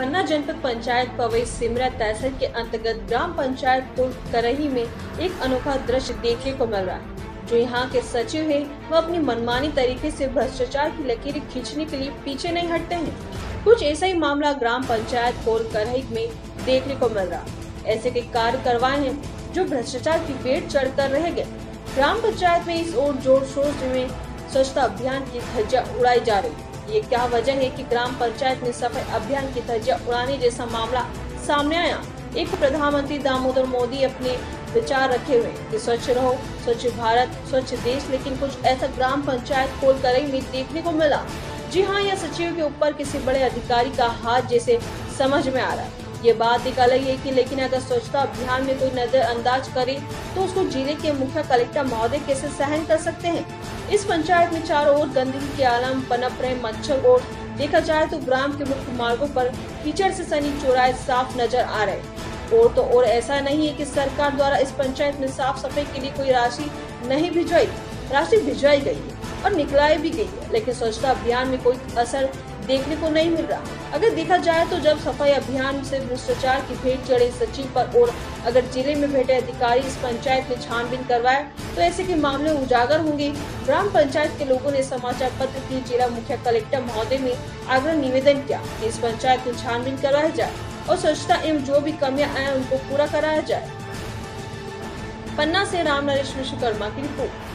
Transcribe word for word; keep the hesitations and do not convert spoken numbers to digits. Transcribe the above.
पन्ना जनपद पंचायत पवई सिमरा तहसील के अंतर्गत ग्राम पंचायत पुल करही में एक अनोखा दृश्य देखने को मिल रहा है। जो यहाँ के सचिव हैं, वह अपनी मनमानी तरीके से भ्रष्टाचार की लकीरें खींचने के लिए पीछे नहीं हटते हैं। कुछ ऐसा ही मामला ग्राम पंचायत पुल करही में देखने को मिल रहा। ऐसे के कार्य करवाए हैं जो भ्रष्टाचार की पेट चढ़कर रह गए। ग्राम पंचायत में इस ओर जोर शोर में स्वच्छता अभियान की धज्जियां उड़ाई जा रही। ये क्या वजह है कि ग्राम पंचायत में सफाई अभियान की धज्जियां उड़ाने जैसा मामला सामने आया। एक प्रधानमंत्री दामोदर मोदी अपने विचार रखे हुए कि स्वच्छ रहो, स्वच्छ भारत, स्वच्छ देश, लेकिन कुछ ऐसा ग्राम पंचायत पुल करही में देखने को मिला। जी हाँ, यह सचिव के ऊपर किसी बड़े अधिकारी का हाथ जैसे समझ में आ रहा है। ये बात एक अलग है कि लेकिन अगर स्वच्छता अभियान में कोई नजरअंदाज करे तो उसको जिले के मुख्य कलेक्टर महोदय कैसे सहन कर सकते हैं। इस पंचायत में चारों ओर गंदगी के आलम पनप रहे। मच्छर और देखा जाए तो ग्राम के मुख्य मार्गों पर कीचड़ से सनी चौराहे साफ नजर आ रहे। और तो और ऐसा नहीं है कि सरकार द्वारा इस पंचायत में साफ सफाई के लिए कोई राशि नहीं भिजवाई, राशि भिजवाई गई है और निकलाई भी गई है, लेकिन स्वच्छता अभियान में कोई असर देखने को नहीं मिल रहा। अगर देखा जाए तो जब सफाई अभियान से भ्रष्टाचार की भेंट चढ़े सचिव पर और अगर जिले में बैठे अधिकारी इस पंचायत में छानबीन करवाए तो ऐसे के मामले उजागर होंगे। ग्राम पंचायत के लोगों ने समाचार पत्र की जिला मुख्य कलेक्टर महोदय में आग्रह निवेदन किया कि इस पंचायत में छानबीन करवाया जाए और स्वच्छता एवं जो भी कमियां आए उनको पूरा कराया जाए। पन्ना से राम नरेश विश्वकर्मा की रिपोर्ट।